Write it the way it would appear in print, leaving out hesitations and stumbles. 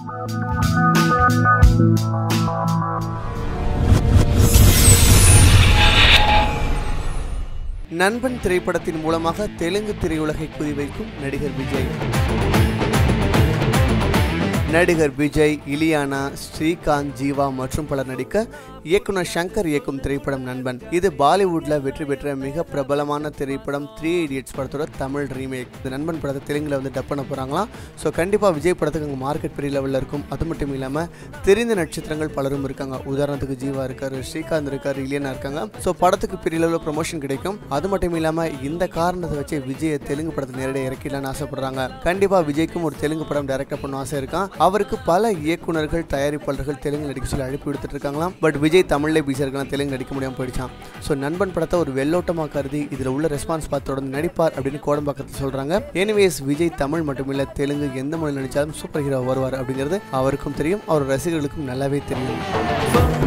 நண்பன் திரைப்படத்தின் மூலமாக தெலுங்கு திரையுலகை குறிவைக்கும் நடிகர் விஜய். நடிகர் விஜய், இலியானா, ஸ்ரீகாந்த், ஜீவா மற்றும் பலர் நடிக்க இயக்குனர் சங்கர் இயக்கும் திரைப்படம் நண்பன். இது பாலிவுட்ல வெற்றி பெற்ற மிக பிரபலமான திரைப்படம் 3 Idiots படத்தோட தமிழ் ரீமேக். இந்த நண்பன் படத்தை தெலுங்குல டப் பண்ண போறாங்களாம். ஸோ கண்டிப்பாக விஜய் படத்துக்கு அங்கே மார்க்கெட் பெரிய லெவலில் இருக்கும். அது மட்டும் இல்லாமல் தெரிந்த நட்சத்திரங்கள் பலரும் இருக்காங்க. உதாரணத்துக்கு ஜீவா இருக்காரு, ஸ்ரீகாந்த் இருக்காரு, இலியானா இருக்காங்க. ஸோ படத்துக்கு பெரிய லெவலில் ப்ரொமோஷன் கிடைக்கும். அது மட்டும் இல்லாமல் இந்த காரணத்தை வச்சு விஜய் தெலுங்கு படத்தை நேரடியாக இறக்கிடலான்னு ஆசைப்படுறாங்க. கண்டிப்பாக விஜய்க்கும் ஒரு தெலுங்கு படம் டைரக்டர் பண்ண ஆசை இருக்கான். அவருக்கு பல இயக்குநர்கள், தயாரிப்பாளர்கள் தெலுங்கு நடிக்க சொல்லி அழைப்பு விடுத்துட்டு இருக்காங்களாம். பட் விஜய் தமிழ்ல பிஸியாக இருக்கலாம், தெலுங்கு நடிக்க முடியாமல் போயிடுச்சான். ஸோ நண்பன் படத்தை ஒரு வெள்ளோட்டமாக கருதி இதில் உள்ள ரெஸ்பான்ஸ் பார்த்து தொடர்ந்து நடிப்பார் அப்படின்னு கோடம்பாக்கத்தில் சொல்றாங்க. எனிவேஸ் விஜய் தமிழ் மட்டுமில்ல தெலுங்கு எந்த மொழி நடிச்சாலும் சூப்பர் ஹீரோ வருவார் அப்படிங்கிறது அவருக்கும் தெரியும், அவர் ரசிகர்களுக்கும் நல்லாவே தெரியும்.